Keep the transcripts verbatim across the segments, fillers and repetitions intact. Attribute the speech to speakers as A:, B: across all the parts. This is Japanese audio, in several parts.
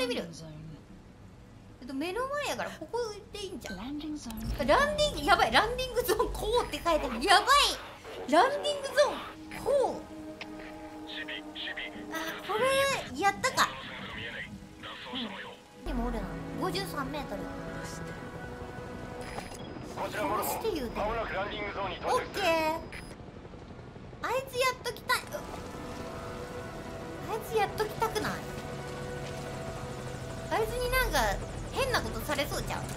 A: みる。えっと目の前やからここでいいんじゃん。ランディング、やばい、ランディングゾーンこうって書いてある。やばい、ランディングゾーンこう。あ、これやったか。うん、でも俺なごじゅうさんメートルこうして言うてオッケー。あいつやっときたい。あいつやっときたくない。あいつになんか変なことされそうちゃう。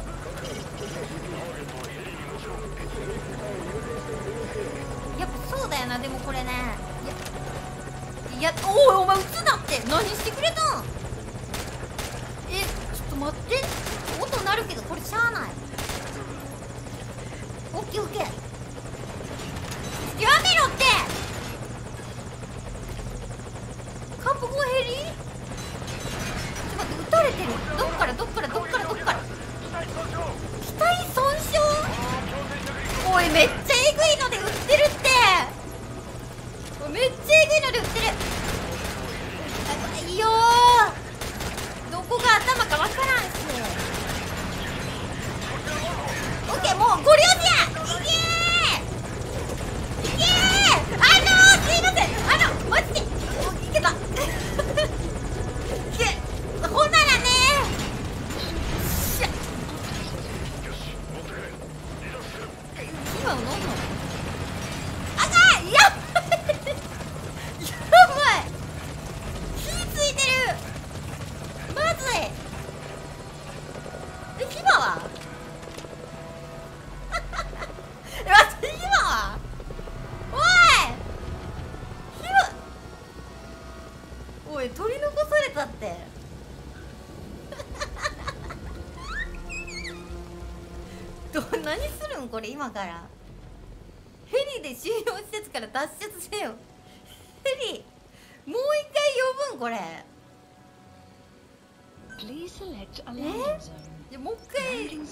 A: やっぱそうだよな。でもこれね、いやいや、おいお前撃つなって。何してくれたん。え、ちょっと待って、音鳴るけどこれしゃあない。オッケーオッケー、やめろって。カップゴヘリ、ちょっと待って、撃たれてる。どっからどっからどっからどっから。機体損傷。おいめっちゃえぐいので撃ってるって。めっちゃえぐいので撃ってる。いいよー、どこが頭かわからんし。オッケー、もうゴリ押しや。いけーいけー。あのー、すいません、あのマジでいけたいけ、ほんならねー。しゃ今の飲むのあかん。やばいやばい、火ついてる。まずい。え、ヒバはえ、待って、ヒバはおいヒバ、おい取り残されたってど何するんこれ今から。ヘリで収容施設から脱出せよ。ヘリもう一回呼ぶんこれ。え、じゃもう一回行く。うん、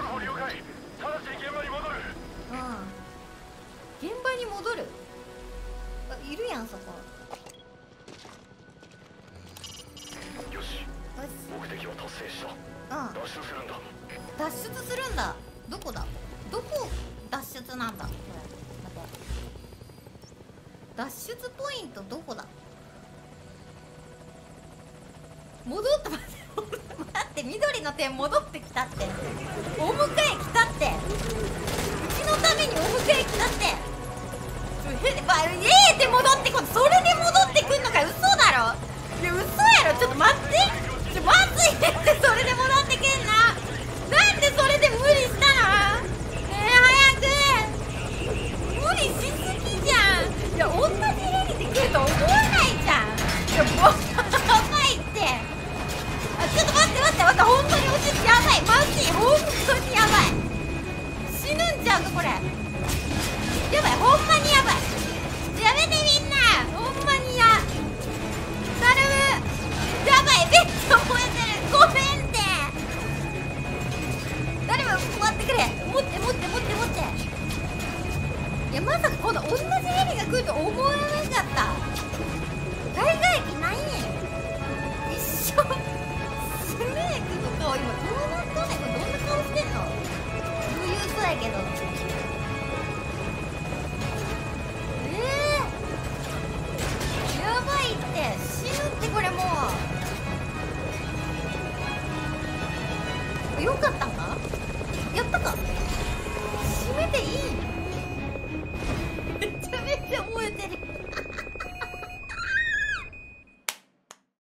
A: 現場に戻る。あ、いるやんそこ。
B: よし、目的を達成した。
A: うん、
B: 脱出するんだ。
A: 脱出するんだ。どこだ、どこ脱出なんだこれ。脱出ポイントどこだ。戻って待って待って、緑の点戻ってきたって。お迎え来たって、うちのためにお迎え来たって。へばええって戻ってこん、それで戻ってくんのか。嘘だろ。いや嘘やろ。ちょっと待って、ちょまずいって。それで戻ってくんな。なんでそれで無理したの。えー、早く。無理しすぎじゃん。いや同じヘリで来ると思わないじゃん。いやもうやばいって。あ、ちょっと待って待って待って、本当に落ちてやばい。マジ本当にやばい。死ぬんちゃうかこれ。やばい、ほんまにやばい。やめてみんな、ほんまにや頼む。やばい、めっちゃ燃えてる。ごめんって。誰も待ってくれ。持って持って持って持って。いやまさかこの同じヘリが来ると思わなかった。海外機ないねん。一緒スネークの顔今どうなっとんねん。これどんな顔してんの。余裕そうやけど。えー、やばいって。死ぬってこれもう。よかったんか。やったか。閉めていい。